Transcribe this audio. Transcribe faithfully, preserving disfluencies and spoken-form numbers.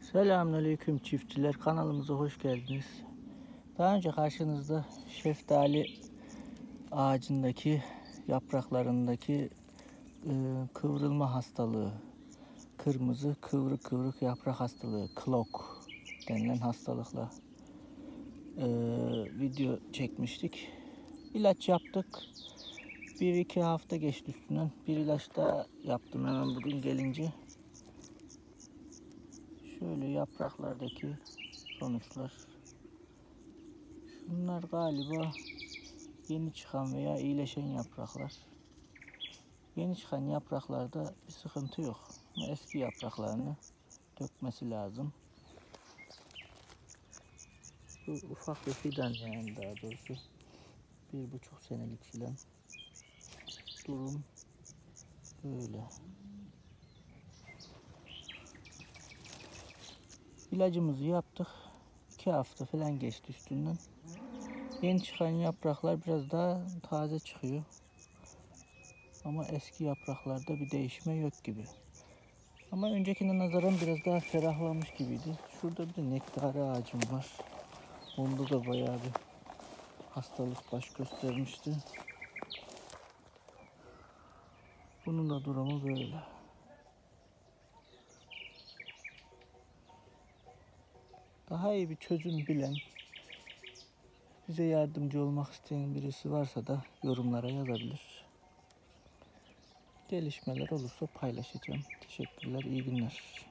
Selamünaleyküm çiftçiler, kanalımıza hoş geldiniz. Daha önce karşınızda şeftali ağacındaki yapraklarındaki e, kıvrılma hastalığı, kırmızı kıvrık kıvrık yaprak hastalığı, klok denilen hastalıkla e, video çekmiştik. İlaç yaptık. Bir iki hafta geçti üstünden. Bir ilaç daha yaptım hemen bugün gelince. Şöyle yapraklardaki sonuçlar. Bunlar galiba yeni çıkan veya iyileşen yapraklar. Yeni çıkan yapraklarda bir sıkıntı yok. Ama eski yapraklarını dökmesi lazım. Bu ufak bir fidan, yani daha doğrusu bir buçuk senelik filan. Durum böyle. İlacımızı yaptık. iki hafta falan geçti üstünden. Yeni çıkan yapraklar biraz daha taze çıkıyor. Ama eski yapraklarda bir değişme yok gibi. Ama öncekine nazaran biraz daha ferahlamış gibiydi. Şurada bir de nektar ağacım var. Onda da bayağı bir hastalık baş göstermişti. Bunun da durumu böyle. Daha iyi bir çözüm bilen, bize yardımcı olmak isteyen birisi varsa da yorumlara yazabilir. Gelişmeler olursa paylaşacağım. Teşekkürler, iyi günler.